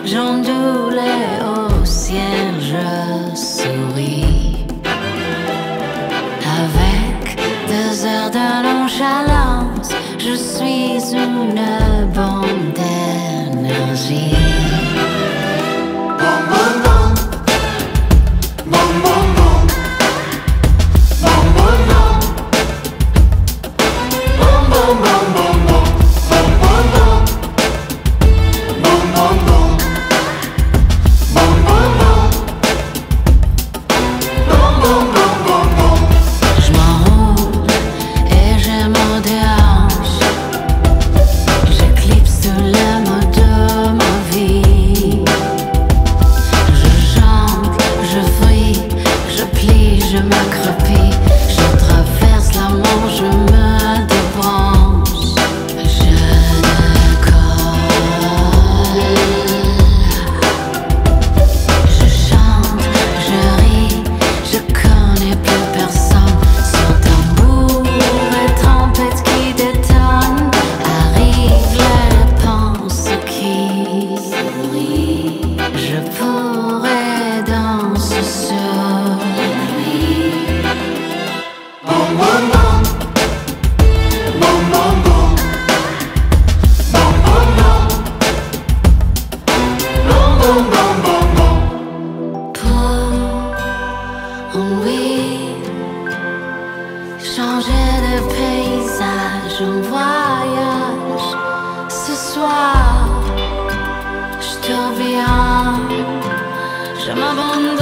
j'ondulais au ciel, je souris. Avec 2 heures de nonchalance, je suis une bombe d'énergie. Bom, bom, bom. Bom, bom, bom. Bom, bom, bom. Bom, bom, bom, bom, bom. Bom, bom, bom. Bom, bom, bom. Bom, bom, bom. Bom, bom, bom, bom, bom. Je m'enroule et je me déhanche. J'éclipse tous les mots de ma vie. Je chante, je fris, je plie, je m'accroupis. Je traverse la Manche, je me débranche. Je décolle. Je chante, je ris, je connais plus personne. Sur tambour et trompette qui détonne, arrivent les pensées qui sourient. Je pourrais danser sur lui. Bom, bom, bom. Bom, bom, bom. Bom, bom, bom. Bom, bom, bom, bom, bom. Pour oui, changer de paysage, un voyage. Ce soir, je tourbillonne, je m'abandonne.